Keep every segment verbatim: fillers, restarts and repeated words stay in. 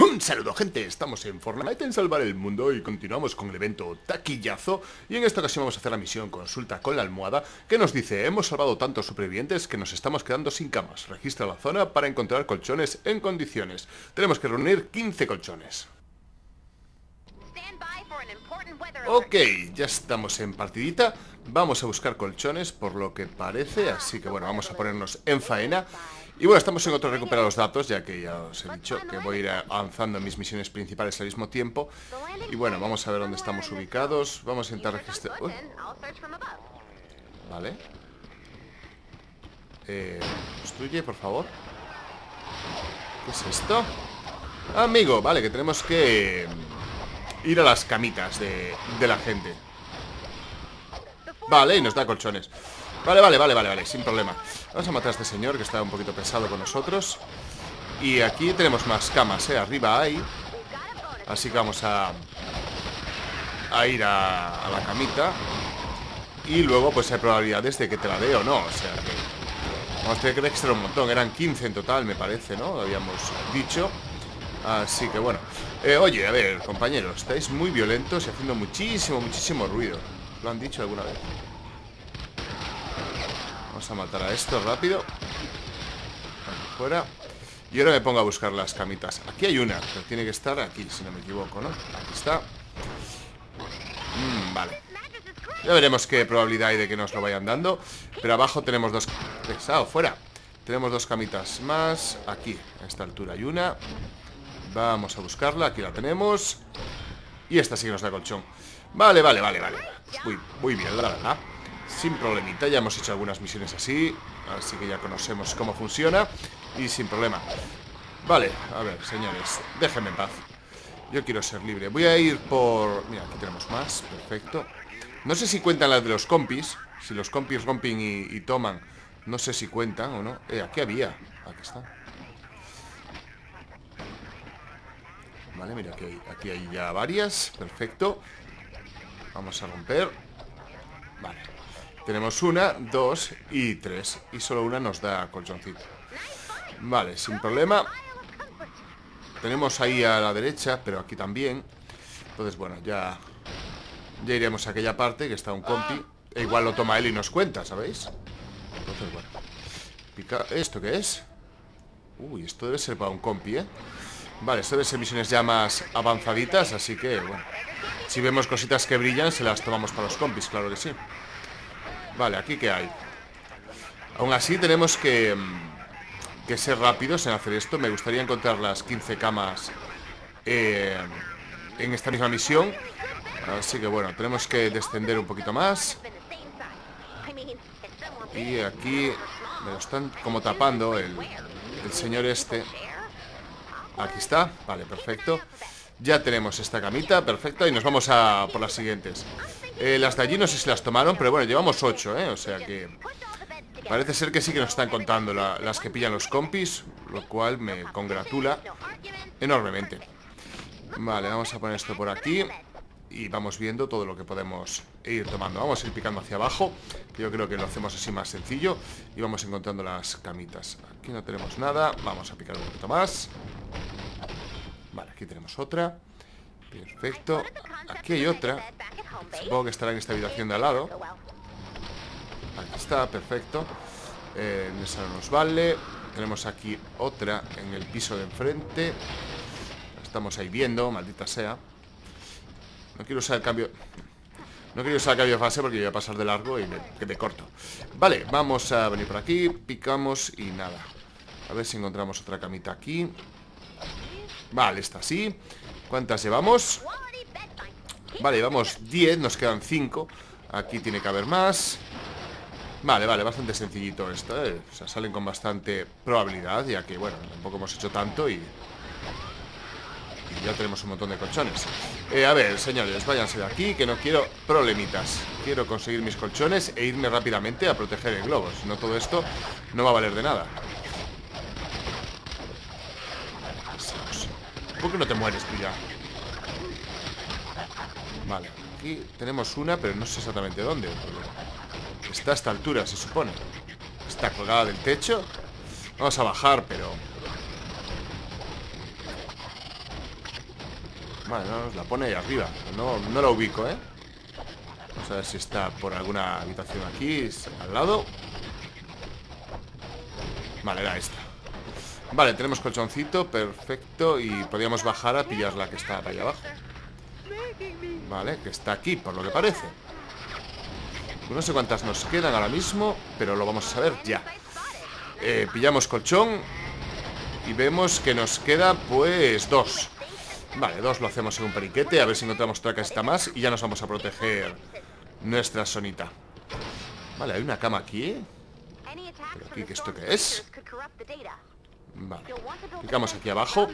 Un saludo, gente, estamos en Fortnite en salvar el mundo y continuamos con el evento Taquillazo. Y en esta ocasión vamos a hacer la misión Consulta con la almohada, que nos dice: hemos salvado tantos supervivientes que nos estamos quedando sin camas. Registra la zona para encontrar colchones en condiciones. Tenemos que reunir quince colchones. Ok, ya estamos en partidita. Vamos a buscar colchones por lo que parece, así que bueno, vamos a ponernos en faena. Y bueno, estamos en otro recuperar los datos, ya que ya os he dicho que voy a ir avanzando en mis misiones principales al mismo tiempo. Y bueno, vamos a ver dónde estamos ubicados. Vamos a intentar registrar... Uy. Vale. Eh, construye, por favor. ¿Qué es esto? Amigo, vale, que tenemos que ir a las camitas de, de la gente. Vale, y nos da colchones. Vale, vale, vale, vale, vale, sin problema. Vamos a matar a este señor que está un poquito pesado con nosotros. Y aquí tenemos más camas, ¿eh? Arriba hay. Así que vamos a A ir a, a la camita. Y luego pues hay probabilidades de que te la dé o no. O sea que vamos a tener que extraer un montón. Eran quince en total, me parece, ¿no? Lo habíamos dicho. Así que bueno, eh, oye, a ver, compañeros, estáis muy violentos y haciendo muchísimo, muchísimo ruido. ¿Lo han dicho alguna vez? Vamos a matar a esto rápido. Fuera. Y ahora me pongo a buscar las camitas. Aquí hay una, pero tiene que estar aquí, si no me equivoco, ¿no? Aquí está. mm, Vale. Ya veremos qué probabilidad hay de que nos lo vayan dando. Pero abajo tenemos dos... Pesado, fuera. Tenemos dos camitas más. Aquí, a esta altura hay una. Vamos a buscarla, aquí la tenemos. Y esta sí que nos da colchón. Vale, vale, vale, vale. Pues muy, muy bien, la verdad. Sin problemita, ya hemos hecho algunas misiones así. Así que ya conocemos cómo funciona. Y sin problema. Vale, a ver, señores, déjenme en paz. Yo quiero ser libre. Voy a ir por... Mira, aquí tenemos más, perfecto. No sé si cuentan las de los compis. Si los compis rompen y, y toman. No sé si cuentan o no. Eh, aquí había. Aquí está. Vale, mira, aquí hay, aquí hay ya varias. Perfecto. Vamos a romper. Vale. Tenemos una, dos y tres. Y solo una nos da colchoncito. Vale, sin problema. Tenemos ahí a la derecha, pero aquí también. Entonces, bueno, ya Ya iremos a aquella parte que está un compi. E igual lo toma él y nos cuenta, ¿sabéis? Entonces, bueno, pica... ¿Esto qué es? Uy, esto debe ser para un compi, ¿eh? Vale, esto debe ser misiones ya más avanzaditas. Así que, bueno, si vemos cositas que brillan, se las tomamos para los compis, claro que sí. Vale, ¿aquí qué hay? Aún así tenemos que Que ser rápidos en hacer esto. Me gustaría encontrar las quince camas eh, en esta misma misión. Así que bueno, tenemos que descender un poquito más. Y aquí me lo están como tapando el, el señor este. Aquí está, vale, perfecto. Ya tenemos esta camita, perfecto. Y nos vamos a por las siguientes. eh, Las de allí no sé si las tomaron, pero bueno, llevamos ocho, ¿eh? O sea que parece ser que sí que nos están contando la, las que pillan los compis, lo cual me congratula enormemente. Vale, vamos a poner esto por aquí. Y vamos viendo todo lo que podemos ir tomando. Vamos a ir picando hacia abajo, que yo creo que lo hacemos así más sencillo. Y vamos encontrando las camitas. Aquí no tenemos nada, vamos a picar un poquito más. Vale, aquí tenemos otra. Perfecto. Aquí hay otra. Supongo que estará en esta habitación de al lado. Aquí está, perfecto. eh, Esa no nos vale. Tenemos aquí otra en el piso de enfrente. La estamos ahí viendo, maldita sea. No quiero usar el cambio. No quiero usar el cambio de fase porque voy a pasar de largo y me, que me corto. Vale, vamos a venir por aquí. Picamos y nada. A ver si encontramos otra camita aquí. Vale, está así. ¿Cuántas llevamos? Vale, llevamos diez, nos quedan cinco. Aquí tiene que haber más. Vale, vale, bastante sencillito esto, ¿eh? O sea, salen con bastante probabilidad, ya que, bueno, tampoco hemos hecho tanto y... Y ya tenemos un montón de colchones. eh, A ver, señores, váyanse de aquí, que no quiero problemitas. Quiero conseguir mis colchones e irme rápidamente a proteger el globo. Si no, todo esto no va a valer de nada. ¿Por qué no te mueres tú ya? Vale, aquí tenemos una, pero no sé exactamente dónde. Está a esta altura, se supone. Está colgada del techo. Vamos a bajar, pero... Vale, no, la pone ahí arriba. No, no la ubico, ¿eh? Vamos a ver si está por alguna habitación aquí, al lado. Vale, era esta. Vale, tenemos colchoncito, perfecto. Y podríamos bajar a pillar la que está ahí abajo. Vale, que está aquí, por lo que parece. No sé cuántas nos quedan ahora mismo, pero lo vamos a saber ya. eh, Pillamos colchón y vemos que nos queda, pues, dos. Vale, dos lo hacemos en un periquete. A ver si encontramos otra casita más y ya nos vamos a proteger nuestra zonita. Vale, hay una cama aquí. ¿Pero aquí qué esto qué es? Vale, picamos aquí abajo.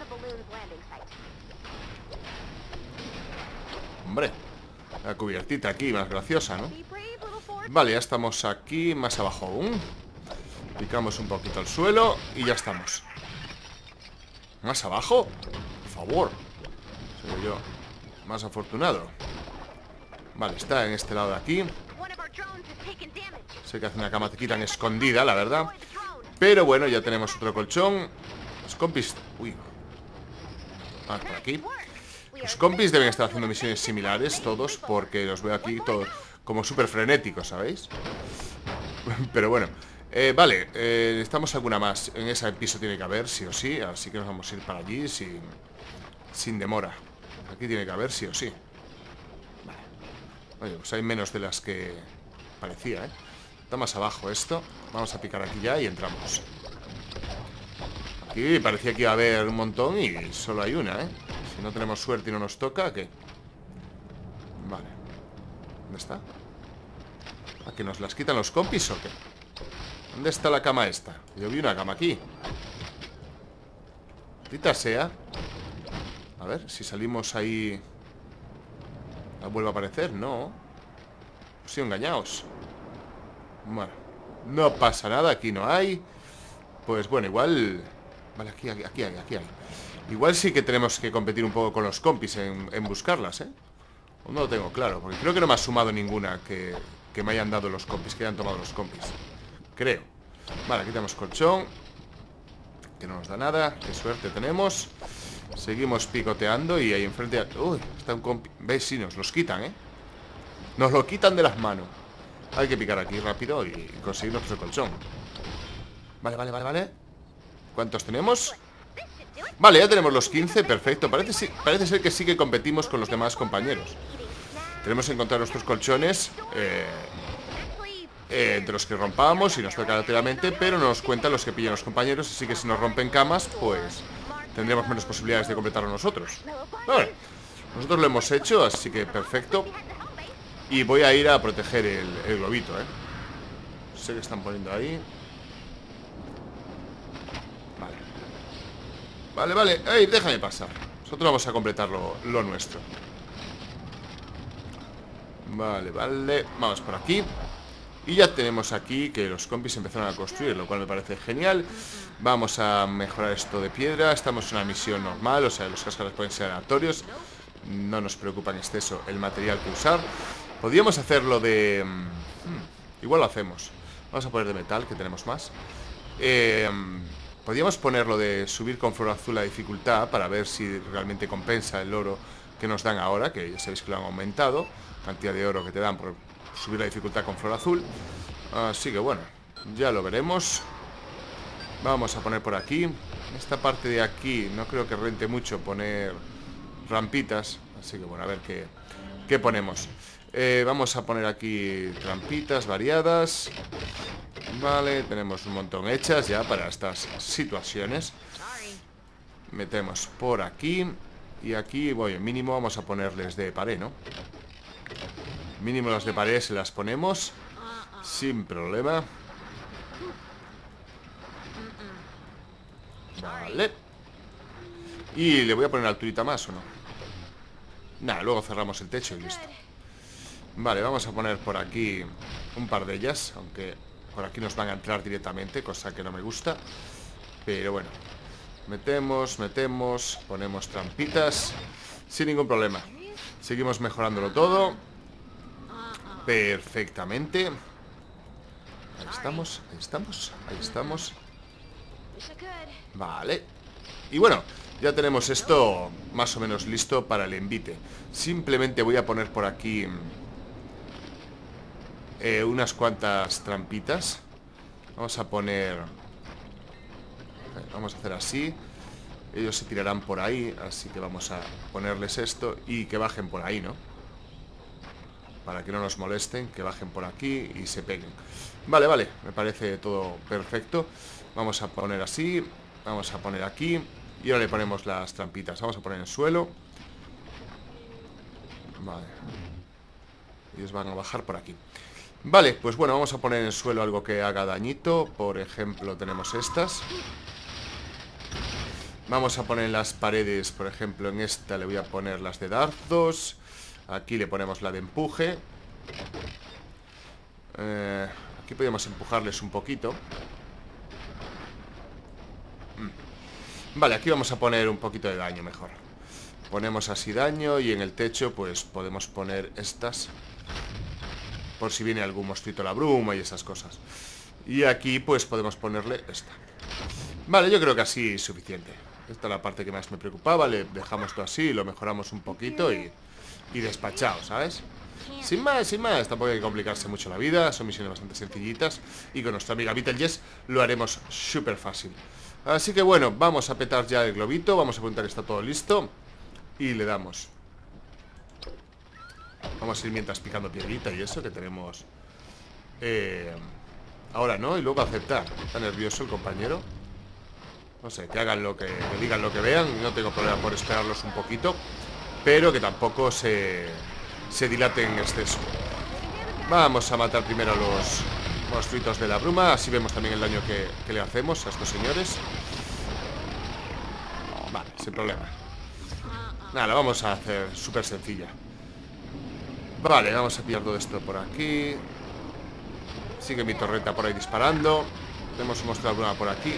Hombre, la cubiertita aquí, más graciosa, ¿no? Vale, ya estamos aquí, más abajo aún. Picamos un poquito el suelo y ya estamos. ¿Más abajo? Por favor. Soy yo más afortunado. Vale, está en este lado de aquí. Sé que hace una cama tan escondida, la verdad. Pero bueno, ya tenemos otro colchón. Los compis... Uy. Ah, por aquí. Los compis deben estar haciendo misiones similares todos, porque los veo aquí todos como súper frenéticos, ¿sabéis? Pero bueno, eh, vale, eh, necesitamos alguna más. En ese piso tiene que haber, sí o sí. Así que nos vamos a ir para allí sin, sin demora. Aquí tiene que haber, sí o sí. Vale. Oye, pues hay menos de las que parecía, ¿eh? Está más abajo esto. Vamos a picar aquí ya y entramos. Aquí parecía que iba a haber un montón y solo hay una, ¿eh? Si no tenemos suerte y no nos toca, ¿qué? Vale. ¿Dónde está? ¿A que nos las quitan los compis o qué? ¿Dónde está la cama esta? Yo vi una cama aquí. Tita sea. A ver, si salimos ahí... ¿La vuelve a aparecer? No. Sí, engañaos. Bueno, no pasa nada, aquí no hay. Pues bueno, igual... Vale, aquí, aquí, aquí hay, aquí hay. Igual sí que tenemos que competir un poco con los compis en, en buscarlas, ¿eh? No lo tengo claro, porque creo que no me ha sumado ninguna que, que me hayan dado los compis, que hayan tomado los compis. Creo. Vale, aquí tenemos colchón, que no nos da nada. Qué suerte tenemos. Seguimos picoteando y ahí enfrente... Uy, está un compi... ¿Veis? Sí, nos los quitan, ¿eh? Nos lo quitan de las manos. Hay que picar aquí rápido y conseguir nuestro colchón. Vale, vale, vale, vale. ¿Cuántos tenemos? Vale, ya tenemos los quince, perfecto. Parece, parece ser que sí que competimos con los demás compañeros. Tenemos que encontrar nuestros colchones eh, eh, entre los que rompamos y nos toca aleatoriamente, pero no nos cuentan los que pillan los compañeros. Así que si nos rompen camas, pues tendremos menos posibilidades de completarlo nosotros. Vale, nosotros lo hemos hecho, así que perfecto. Y voy a ir a proteger el, el globito, ¿eh? Sé que están poniendo ahí. Vale. Vale, vale. ¡Ey! Déjame pasar. Nosotros vamos a completar lo, lo nuestro. Vale, vale. Vamos por aquí. Y ya tenemos aquí que los compis empezaron a construir, lo cual me parece genial. Vamos a mejorar esto de piedra. Estamos en una misión normal, o sea, los cascadas pueden ser aleatorios. No nos preocupa en exceso el material que usar. Podríamos hacerlo de... Hmm, igual lo hacemos. Vamos a poner de metal, que tenemos más. Eh, podríamos ponerlo de subir con flor azul la dificultad para ver si realmente compensa el oro que nos dan ahora, que ya sabéis que lo han aumentado. Cantidad de oro que te dan por subir la dificultad con flor azul. Así que bueno, ya lo veremos. Vamos a poner por aquí. Esta parte de aquí no creo que rente mucho poner rampitas. Así que bueno, a ver qué, qué ponemos. Eh, vamos a poner aquí rampitas variadas. Vale, tenemos un montón hechas ya para estas situaciones. Metemos por aquí. Y aquí, bueno, mínimo vamos a ponerles de pared, ¿no? Mínimo las de pared se las ponemos sin problema. Vale. Y le voy a poner alturita más, ¿o no? Nada, luego cerramos el techo y listo. Vale, vamos a poner por aquí un par de ellas, aunque por aquí nos van a entrar directamente, cosa que no me gusta. Pero bueno, metemos, metemos, ponemos trampitas sin ningún problema. Seguimos mejorándolo todo perfectamente. Ahí estamos, ahí estamos, ahí estamos. Vale. Y bueno, Ya tenemos esto más o menos listo para el envite. Simplemente voy a poner por aquí eh, unas cuantas trampitas. Vamos a poner... Vamos a hacer así. Ellos se tirarán por ahí, así que vamos a ponerles esto y que bajen por ahí, ¿no? Para que no nos molesten, que bajen por aquí y se peguen. Vale, vale, me parece todo perfecto. Vamos a poner así, vamos a poner aquí y ahora le ponemos las trampitas. Vamos a poner en el suelo. Vale. Ellos van a bajar por aquí. Vale, pues bueno, vamos a poner en el suelo algo que haga dañito. Por ejemplo, tenemos estas. Vamos a poner en las paredes, por ejemplo, en esta le voy a poner las de dardos. Aquí le ponemos la de empuje. eh, Aquí podemos empujarles un poquito. mm. Vale, aquí vamos a poner un poquito de daño mejor. Ponemos así daño y en el techo pues podemos poner estas, por si viene algún monstruito a la bruma y esas cosas. Y aquí pues podemos ponerle esta. Vale, yo creo que así es suficiente. Esta es la parte que más me preocupaba. Le dejamos todo así, lo mejoramos un poquito y, y despachado, ¿sabes? Sin más, sin más, tampoco hay que complicarse mucho la vida. Son misiones bastante sencillitas. Y con nuestra amiga Betelgeuse lo haremos súper fácil. Así que bueno, vamos a petar ya el globito. Vamos a apuntar que está todo listo y le damos. Vamos a ir mientras picando piedrita y eso que tenemos eh, ahora, ¿no? Y luego aceptar. Está nervioso el compañero. No sé, que hagan lo que, que digan lo que vean. No tengo problema por esperarlos un poquito, pero que tampoco se, se dilate en exceso. Vamos a matar primero a los monstruitos de la bruma. Así vemos también el daño que, que le hacemos a estos señores. Vale, sin problema. Nada, la vamos a hacer súper sencilla. Vale, vamos a pillar todo esto por aquí. Sigue mi torreta por ahí disparando. Tenemos un monstruo de la bruma por aquí.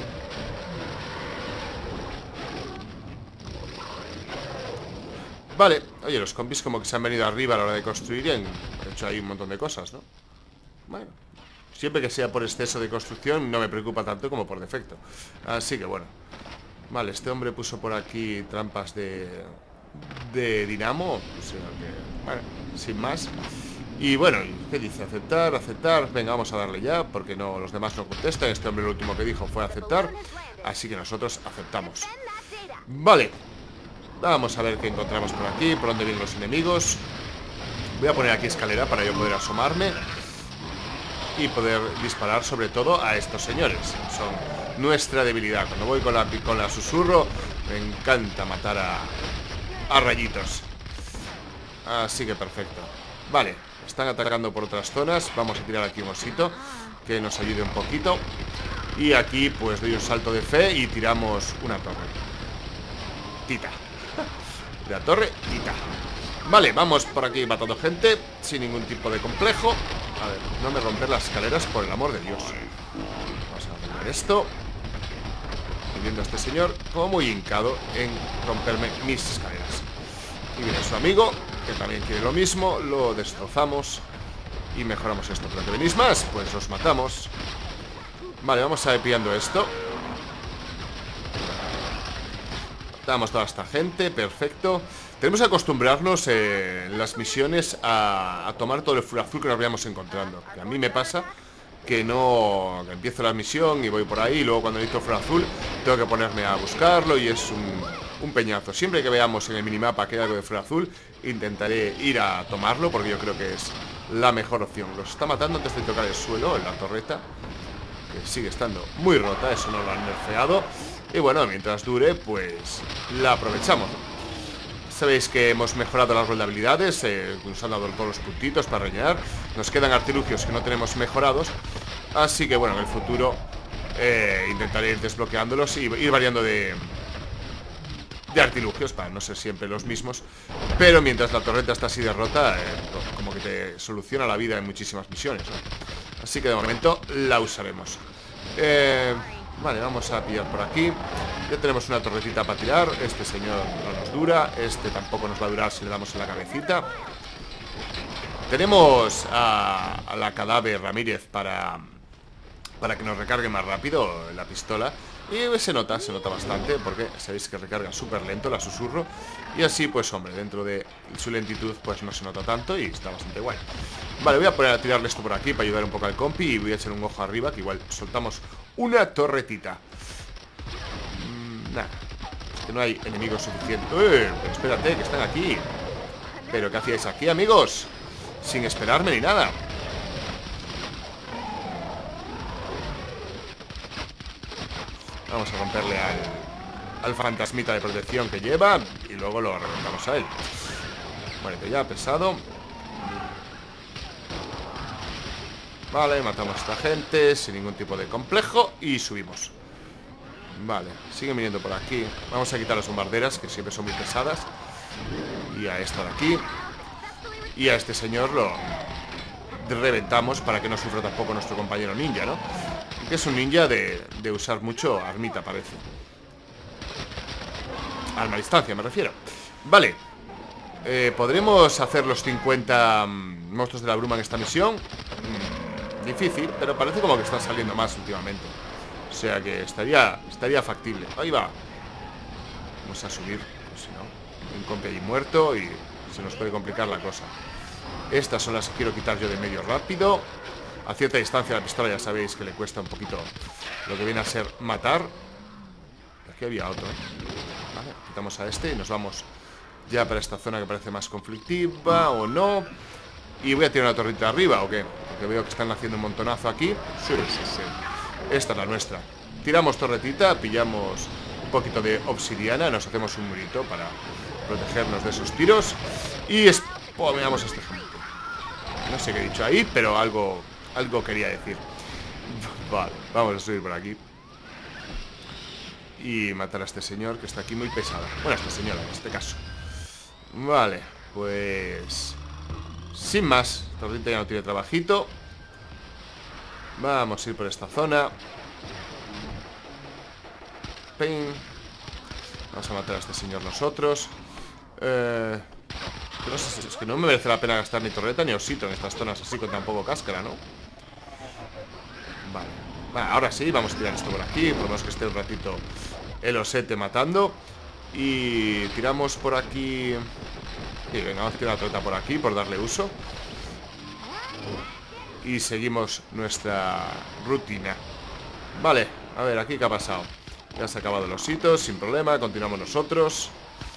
Vale, oye, los compis como que se han venido arriba a la hora de construir y han hecho ahí un montón de cosas, ¿no? Bueno, siempre que sea por exceso de construcción no me preocupa tanto como por defecto. Así que bueno. Vale, este hombre puso por aquí trampas de... de dinamo, o sea que... Bueno, sin más. Y bueno, ¿qué dice? Aceptar, aceptar. Venga, vamos a darle ya, porque no, los demás no contestan. Este hombre lo último que dijo fue aceptar. Así que nosotros aceptamos. Vale. Vamos a ver qué encontramos por aquí, por dónde vienen los enemigos. Voy a poner aquí escalera para yo poder asomarme y poder disparar sobre todo a estos señores. Son nuestra debilidad. Cuando voy con la, con la susurro, me encanta matar a, a rayitos. Así que perfecto. Vale, están atacando por otras zonas. Vamos a tirar aquí un osito que nos ayude un poquito. Y aquí pues doy un salto de fe y tiramos una torre. Tita. La torre, tita. Vale, vamos por aquí matando gente sin ningún tipo de complejo. A ver, no me romper las escaleras, por el amor de Dios. Vamos a romper esto. Y viendo a este señor como muy hincado en romperme mis escaleras. Y viene su amigo, que también quiere lo mismo. Lo destrozamos y mejoramos esto. Pero que venís más, pues los matamos. Vale, vamos a ir pillando esto. Matamos toda esta gente, perfecto. Tenemos que acostumbrarnos eh, en las misiones a, a tomar todo el full azul que nos vayamos encontrando. Que a mí me pasa que no... que empiezo la misión y voy por ahí y luego cuando necesito full azul tengo que ponerme a buscarlo y es un, un peñazo. Siempre que veamos en el minimapa que hay algo de full azul, intentaré ir a tomarlo porque yo creo que es la mejor opción. Los está matando antes de tocar el suelo en la torreta, que sigue estando muy rota, eso no lo han nerfeado. Y bueno, mientras dure, pues la aprovechamos. Sabéis que hemos mejorado las vulnerabilidades, eh, nos han dado todos los puntitos para rellenar. Nos quedan artilugios que no tenemos mejorados. Así que bueno, en el futuro eh, intentaré ir desbloqueándolos y ir variando de, de artilugios para no ser siempre los mismos. Pero mientras la torreta está así de rota, eh, como que te soluciona la vida en muchísimas misiones, ¿no? Así que de momento la usaremos. Eh... Vale, vamos a pillar por aquí. Ya tenemos una torretita para tirar. Este señor no nos dura. Este tampoco nos va a durar si le damos en la cabecita. Tenemos a, a la cadáver Ramírez para, para que nos recargue más rápido la pistola. Y se nota, se nota bastante, porque sabéis que recarga súper lento la susurro. Y así, pues hombre, dentro de su lentitud, pues no se nota tanto y está bastante guay. Vale, voy a poner a tirarle esto por aquí para ayudar un poco al compi. Y voy a echar un ojo arriba, que igual soltamos una torretita. mm, Nada, es que no hay enemigos suficientes. ¡Eh! Pero espérate, que están aquí. ¿Pero qué hacíais aquí, amigos? Sin esperarme ni nada. Vamos a romperle al, al fantasmita de protección que lleva. Y luego lo reventamos a él. Muérete ya, pesado. Vale, matamos a esta gente sin ningún tipo de complejo. Y subimos. Vale, siguen viniendo por aquí. Vamos a quitar las bombarderas, que siempre son muy pesadas. Y a esta de aquí. Y a este señor lo reventamos para que no sufra tampoco nuestro compañero ninja, ¿no? Que es un ninja de, de usar mucho armita, parece. Arma a distancia, me refiero. Vale. Eh, ¿Podremos hacer los cincuenta mm, monstruos de la bruma en esta misión? Mm, difícil, pero parece como que están saliendo más últimamente. O sea que estaría, estaría factible. Ahí va. Vamos a subir, pues si no, un compi allí muerto y se nos puede complicar la cosa. Estas son las que quiero quitar yo de medio rápido. A cierta distancia la pistola ya sabéis que le cuesta un poquito lo que viene a ser matar. Aquí había otro, ¿eh? Vale, quitamos a este y nos vamos ya para esta zona que parece más conflictiva o no. Y voy a tirar una torrita arriba, ¿o qué? Porque veo que están haciendo un montonazo aquí. Sí, sí, sí. Esta es la nuestra. Tiramos torretita, pillamos un poquito de obsidiana, nos hacemos un murito para protegernos de esos tiros. Y spameamos a este gente. No sé qué he dicho ahí, pero algo... Algo quería decir. Vale, vamos a subir por aquí y matar a este señor que está aquí muy pesado. Bueno, a esta señora en este caso. Vale, pues... sin más, Torrita ya no tiene trabajito. Vamos a ir por esta zona. Ping. Vamos a matar a este señor nosotros. Eh... No sé, es que no me merece la pena gastar ni torreta ni osito en estas zonas así con tan poco cáscara, ¿no? Vale. Vale, ahora sí, vamos a tirar esto por aquí. Por lo menos que esté un ratito el osete matando. Y tiramos por aquí. Y venga, vamos a tirar la torreta por aquí por darle uso. Y seguimos nuestra rutina. Vale, a ver, aquí qué ha pasado. Ya se ha acabado el osito, sin problema. Continuamos nosotros.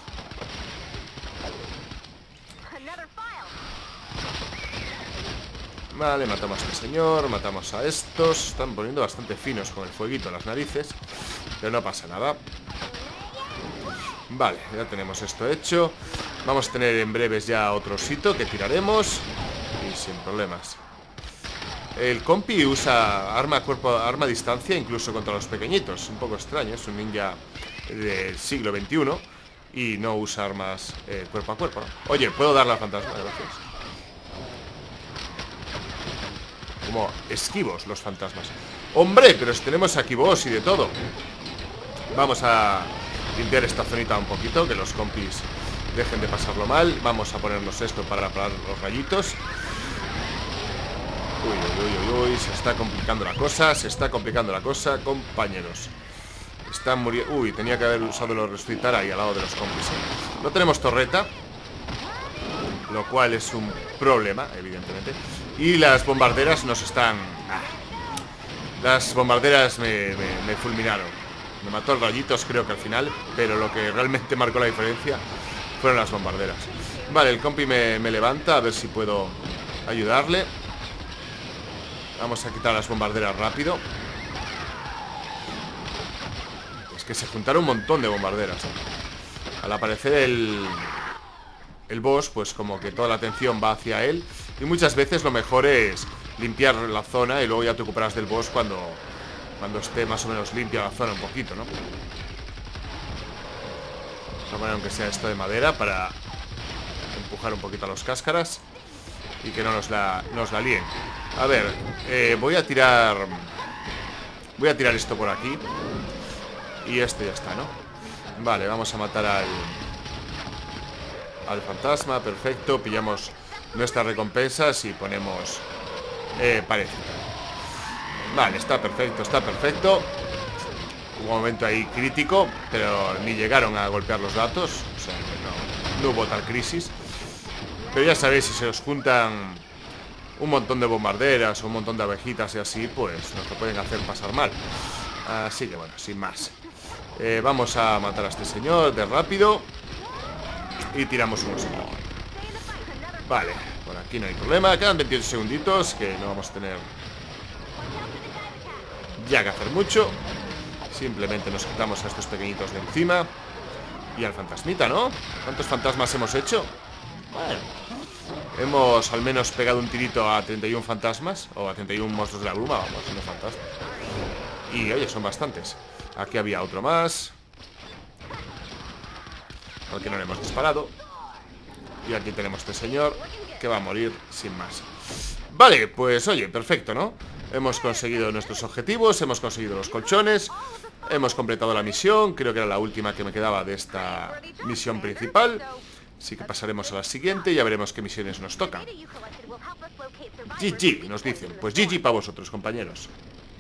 Vale, matamos a este señor, matamos a estos. Están poniendo bastante finos con el fueguito en las narices, pero no pasa nada. Vale, ya tenemos esto hecho. Vamos a tener en breves ya otro osito que tiraremos. Y sin problemas. El compi usa arma a cuerpo, arma a distancia incluso contra los pequeñitos. Un poco extraño, es un ninja del siglo veintiuno y no usa armas eh, cuerpo a cuerpo, ¿no? Oye, ¿puedo darle al fantasma? Gracias. Como esquivos los fantasmas. ¡Hombre! Pero si tenemos aquí boss y de todo. Vamos a limpiar esta zonita un poquito, que los compis dejen de pasarlo mal. Vamos a ponernos esto para parar los rayitos. Uy, uy, uy, uy, se está complicando la cosa. Se está complicando la cosa, compañeros. Están muriendo. Uy, tenía que haber usado los resucitar ahí al lado de los compis. No tenemos torreta, lo cual es un problema, evidentemente. Y las bombarderas nos están... Ah, las bombarderas me, me, me fulminaron. Me mató el rayitos, creo que al final. Pero lo que realmente marcó la diferencia fueron las bombarderas. Vale, el compi me, me levanta. A ver si puedo ayudarle. Vamos a quitar las bombarderas rápido. Es que se juntaron un montón de bombarderas. Al aparecer el... el boss, pues como que toda la atención va hacia él. Y muchas veces lo mejor es limpiar la zona y luego ya te ocuparás del boss cuando, cuando esté más o menos limpia la zona un poquito, ¿no? Vamos a poner aunque sea esto de madera para empujar un poquito a los cáscaras y que no nos la, nos la líen. A ver, eh, voy a tirar... Voy a tirar esto por aquí. Y este ya está, ¿no? Vale, vamos a matar al... al fantasma, perfecto. Pillamos nuestras recompensas y ponemos eh, parecida. Vale, está perfecto, está perfecto. Hubo un momento ahí crítico, pero ni llegaron a golpear los datos. O sea, no, no hubo tal crisis. Pero ya sabéis, si se os juntan un montón de bombarderas o un montón de abejitas y así, pues nos lo pueden hacer pasar mal. Así que bueno, sin más, eh, vamos a matar a este señor de rápido. Y tiramos unos. Vale, por aquí no hay problema. Quedan veintiocho segunditos, que no vamos a tener ya que hacer mucho. Simplemente nos quitamos a estos pequeñitos de encima. Y al fantasmita, ¿no? ¿Cuántos fantasmas hemos hecho? Bueno, hemos al menos pegado un tirito a treinta y uno fantasmas. O a treinta y uno monstruos de la bruma, vamos, no fantasmas. Y oye, son bastantes. Aquí había otro más, al que no le hemos disparado. Y aquí tenemos este señor, que va a morir sin más. Vale, pues oye, perfecto, ¿no? Hemos conseguido nuestros objetivos, hemos conseguido los colchones, hemos completado la misión. Creo que era la última que me quedaba de esta misión principal. Así que pasaremos a la siguiente y ya veremos qué misiones nos tocan. G G, nos dicen. Pues G G para vosotros, compañeros.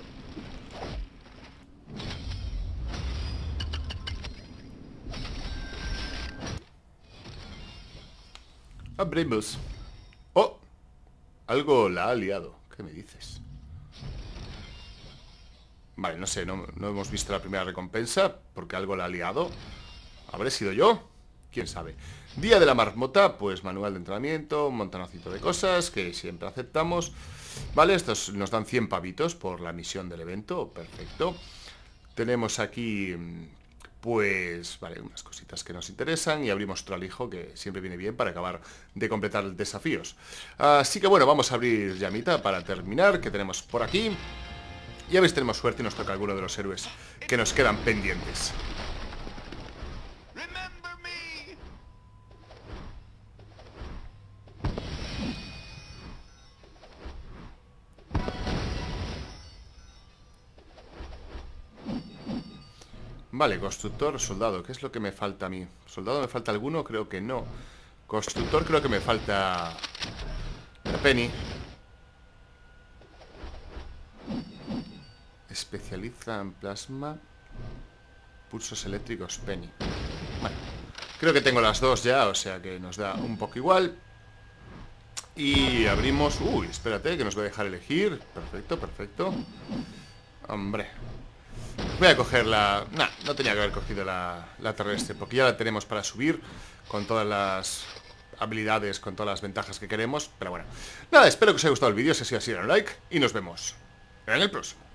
Abrimos. Oh, algo la ha liado. ¿Qué me dices? Vale, no sé, no, no hemos visto la primera recompensa porque algo la ha liado. ¿Habré sido yo? ¿Quién sabe? Día de la marmota, pues manual de entrenamiento, un montonacito de cosas que siempre aceptamos. Vale, estos nos dan cien pavitos por la misión del evento, perfecto. Tenemos aquí, pues, vale, unas cositas que nos interesan y abrimos otro alijo que siempre viene bien para acabar de completar desafíos. Así que bueno, vamos a abrir llamita para terminar, que tenemos por aquí. Y a ver si tenemos suerte y nos toca alguno de los héroes que nos quedan pendientes. Vale, constructor, soldado. ¿Qué es lo que me falta a mí? ¿Soldado me falta alguno? Creo que no. Constructor creo que me falta la Penny. Especializa en plasma. Pulsos eléctricos, Penny. Bueno, creo que tengo las dos ya, o sea que nos da un poco igual. Y abrimos... Uy, espérate, que nos va a dejar elegir. Perfecto, perfecto. Hombre, voy a coger la... Nah, no tenía que haber cogido la, la terrestre, porque ya la tenemos para subir con todas las habilidades, con todas las ventajas que queremos. Pero bueno, nada, espero que os haya gustado el vídeo. Si así ha sido, un like y nos vemos en el próximo.